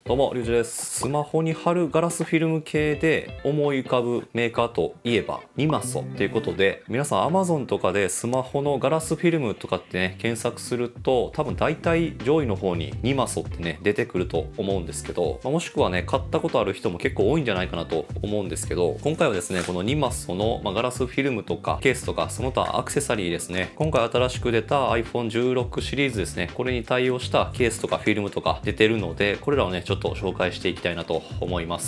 どうも、りゅうじです。スマホに貼るガラスフィルム系で思い浮かぶメーカーといえばニマソということで、皆さん Amazon とかでスマホのガラスフィルムとかってね、検索すると多分大体上位の方にニマソってね、出てくると思うんですけど、もしくはね、買ったことある人も結構多いんじゃないかなと思うんですけど、今回はですね、このニマソのガラスフィルムとかケースとかその他アクセサリーですね、今回新しく出た iPhone16 シリーズですね、これに対応したケースとかフィルムとか出てるので、これらをね、ちょっと紹介していきたいなと思います。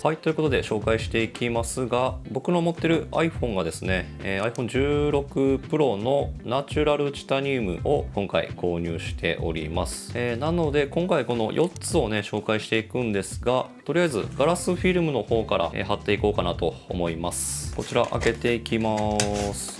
はい、ということで紹介していきますが、僕の持ってる iPhone がですね、iPhone16 Pro のナチュラルチタニウムを今回購入しております。なので今回この4つをね紹介していくんですが、とりあえずガラスフィルムの方から、貼っていこうかなと思います。こちら開けていきます。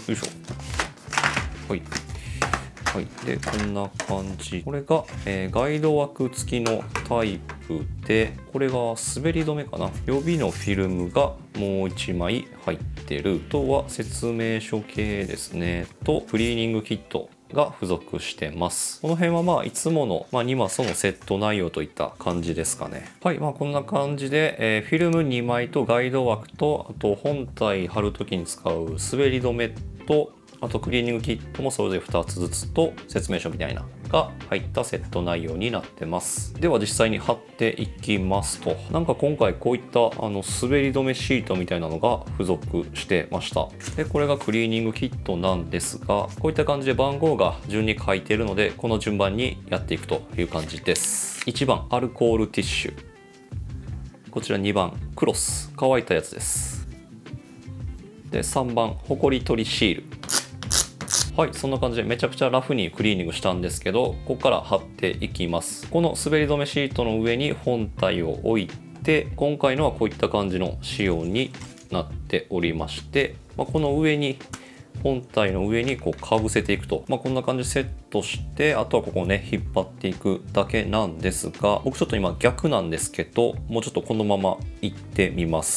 よいしょ。はいはい、でこんな感じ。これが、ガイド枠付きのタイプで、これが滑り止めかな、予備のフィルムがもう1枚入ってる。あとは説明書系ですねとクリーニングキットが付属してます。この辺はいつもの、ニマソのセット内容といった感じですかね。はい、こんな感じで、フィルム2枚とガイド枠と、あと本体貼る時に使う滑り止めと、あとクリーニングキットもそれぞれ2つずつと説明書みたいなが入ったセット内容になってます。では実際に貼っていきますと、なんか今回こういった滑り止めシートみたいなのが付属してました。でこれがクリーニングキットなんですが、こういった感じで番号が順に書いているので、この順番にやっていくという感じです。1番アルコールティッシュ、こちら2番クロス、乾いたやつです。で3番ホコリ取りシール。はい、そんな感じでめちゃくちゃラフにクリーニングしたんですけど、ここから貼っていきます。この滑り止めシートの上に本体を置いて、今回のはこういった感じの仕様になっておりまして、この上に本体の上にこうかぶせていくと、こんな感じでセットして、あとはここをね引っ張っていくだけなんですが、僕ちょっと今逆なんですけど、もうちょっとこのままいってみます。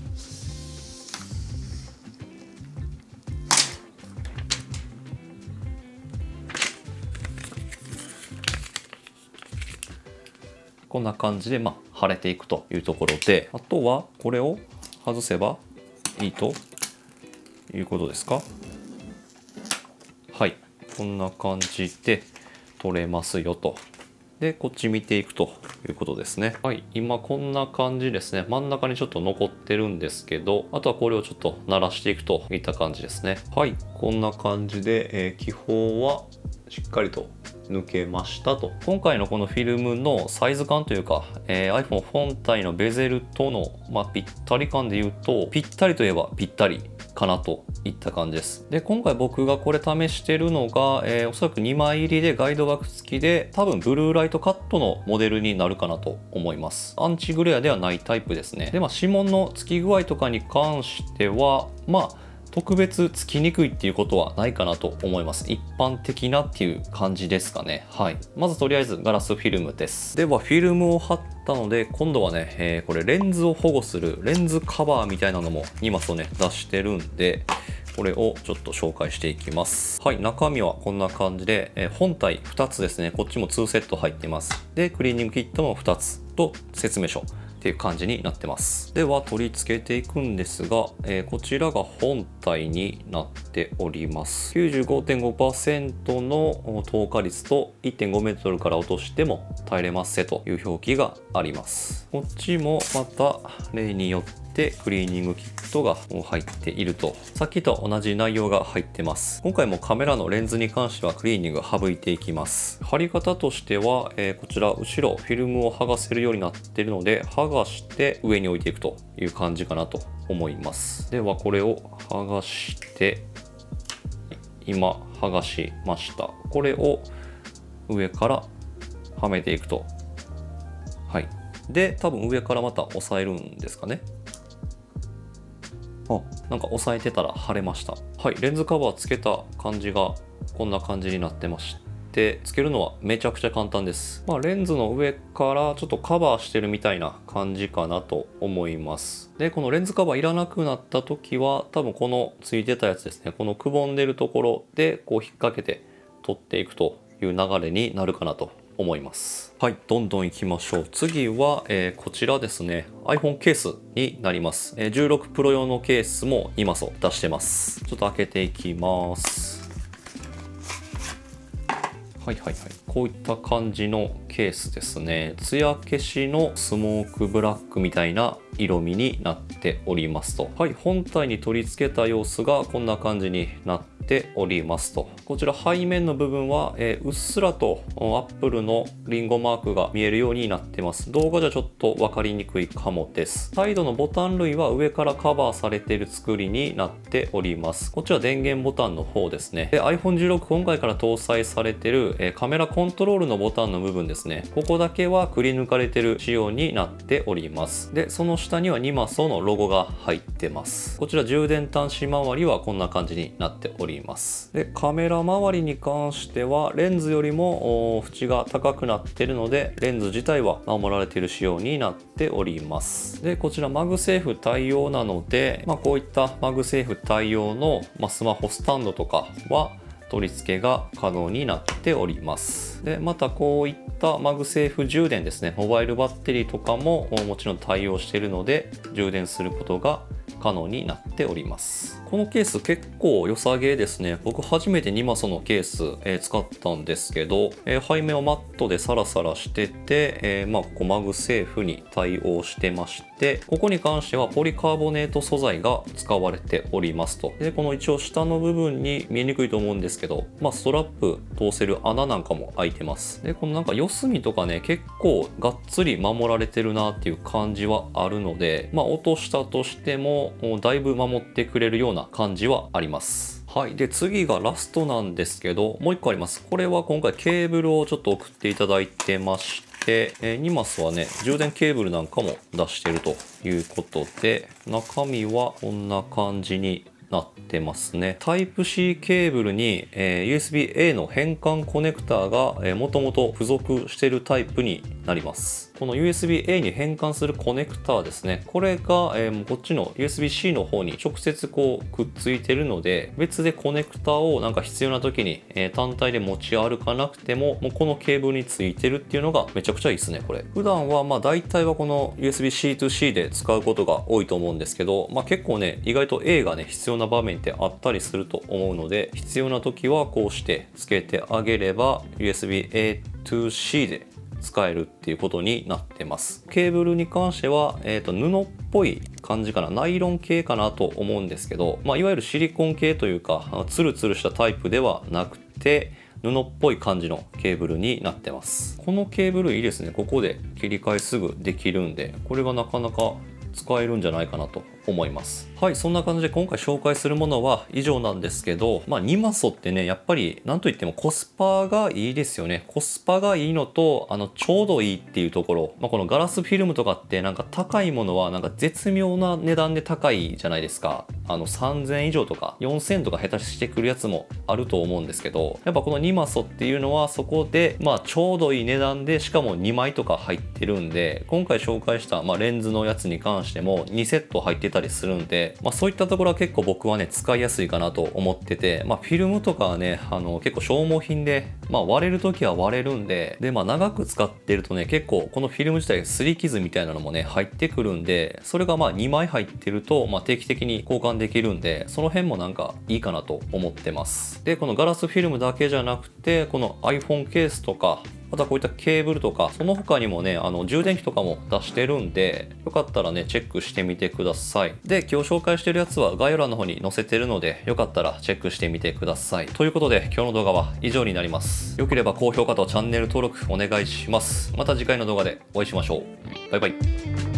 こんな感じで貼れていくというところで、あとはこれを外せばいいということですか。はい、こんな感じで取れますよと。でこっち見ていくということですね。はい、今こんな感じですね。真ん中にちょっと残ってるんですけど、あとはこれをちょっと鳴らしていくといった感じですね。はい、こんな感じで、気泡はしっかりと抜けましたと。今回のこのフィルムのサイズ感というか、iPhone 本体のベゼルとの、ぴったり感で言うと、ぴったりといえばぴったりかなといった感じです。で今回僕がこれ試してるのが、おそらく2枚入りでガイド枠付きで、多分ブルーライトカットのモデルになるかなと思います。アンチグレアではないタイプですね。で指紋の付き具合とかに関しては特別つきにくいっていうことはないかなと思います。一般的なっていう感じですかね。はい。まずとりあえずガラスフィルムです。ではフィルムを貼ったので、今度はね、これレンズを保護するレンズカバーみたいなのもニマソね出してるんで、これをちょっと紹介していきます。はい、中身はこんな感じで、本体2つですね。こっちも2セット入ってます。でクリーニングキットも2つと説明書っていう感じになってます。では取り付けていくんですが、こちらが本体になっております。 95.5% の透過率と 1.5m から落としても耐えれますせという表記があります。こっちもまた例によってクリーニングキットが入っていると、さっきと同じ内容が入ってます。今回もカメラのレンズに関してはクリーニング省いていきます。貼り方としては、こちら後ろフィルムを剥がせるようになっているので、剥がして上に置いていくという感じかなと思います。ではこれを剥がして、今剥がしました。これを上からはめていくと、はい。で多分上からまた押さえるんですかね。なんか押さえてたら貼れました。はい、レンズカバーつけた感じがこんな感じになってまして、つけるのはめちゃくちゃ簡単です。レンズの上からちょっとカバーしてるみたいな感じかなと思います。でこのレンズカバーいらなくなった時は、多分このついてたやつですね、このくぼんでるところでこう引っ掛けて取っていくという流れになるかなと思います。はい、どんどんいきましょう。次は、こちらですね。iPhone ケースになります。16 Pro 用のケースも2マスを出してます。ちょっと開けていきます。はいはいはい。こういった感じのケースですね。艶消しのスモークブラックみたいな色味になっておりますと。はい、本体に取り付けた様子がこんな感じになっておりますと。こちら背面の部分は、うっすらと Apple のリンゴマークが見えるようになってます。動画じゃちょっと分かりにくいかもです。サイドのボタン類は上からカバーされている作りになっております。こちら電源ボタンの方ですね。で iPhone 16今回から搭載されているカメラコントロールのボタンの部分ですね。ここだけはくり抜かれている仕様になっております。で、その下にはニマソのロゴが入ってます。こちら充電端子周りはこんな感じになっております。で、カメラ周りに関してはレンズよりも縁が高くなっているので、レンズ自体は守られている仕様になっております。で、こちらマグセーフ対応なので、こういったマグセーフ対応のスマホスタンドとかは取り付けが可能になっております。で、またこういったマグセーフ充電ですね、モバイルバッテリーとかももちろん対応しているので充電することが可能になっております。このケース結構良さげですね。僕初めてニマソのケース、使ったんですけど、背面はマットでサラサラしてて、ここマグセーフに対応してまして、ここに関してはポリカーボネート素材が使われておりますと。で、この一応下の部分に見えにくいと思うんですけど、ストラップ通せる穴なんかも開いてます。で、このなんか四隅とかね、結構がっつり守られてるなっていう感じはあるので、落としたとしてもだいぶ守ってくれるような感じはあります。はい。で、次がラストなんですけど、もう一個あります。これは今回ケーブルをちょっと送っていただいてまして、ニマスはね、充電ケーブルなんかも出してるということで、中身はこんな感じになってますね。Type-C ケーブルに、USB-A の変換コネクターがもともと付属しているタイプになります。この USB-A に変換するコネクターですね。これが、こっちの USB-C の方に直接こうくっついてるので、別でコネクターをなんか必要な時に、単体で持ち歩かなくても、もうこのケーブルについてるっていうのがめちゃくちゃいいですね、これ。普段は大体はこの USB-C to C で使うことが多いと思うんですけど、結構ね、意外と A がね、必要な場面ってあったりすると思うので、必要な時はこうしてつけてあげれば USB-A to C で使えるっていうことになってます。ケーブルに関しては、布っぽい感じかな、ナイロン系かなと思うんですけど、いわゆるシリコン系というかツルツルしたタイプではなくて布っぽい感じのケーブルになってます。このケーブルいいですね。ここで切り替えすぐできるんで、これがなかなか使えるんじゃないかなと思います。はい、そんな感じで今回紹介するものは以上なんですけど、ニマソってね、やっぱりなんといってもコスパがいいですよね。コスパがいいのと、ちょうどいいっていうところ、このガラスフィルムとかってなんか高いものはなんか絶妙な値段で高いじゃないですか。3000以上とか4000とか下手してくるやつもあると思うんですけど、やっぱこのニマソっていうのはそこでちょうどいい値段で、しかも2枚とか入ってるんで、今回紹介したレンズのやつに関しても2セット入ってたりするんで、そういったところは結構僕はね使いやすいかなと思ってて、フィルムとかはね結構消耗品で、割れる時は割れるんで、長く使ってるとね結構このフィルム自体擦り傷みたいなのもね入ってくるんで、それが2枚入ってると、定期的に交換できるんで、その辺もなんかいいかなと思ってます。で、このガラスフィルムだけじゃなくて、この iPhone ケースとか、またこういったケーブルとか、その他にもね、充電器とかも出してるんで、よかったらね、チェックしてみてください。で、今日紹介してるやつは概要欄の方に載せてるので、よかったらチェックしてみてください。ということで、今日の動画は以上になります。よければ高評価とチャンネル登録お願いします。また次回の動画でお会いしましょう。バイバイ。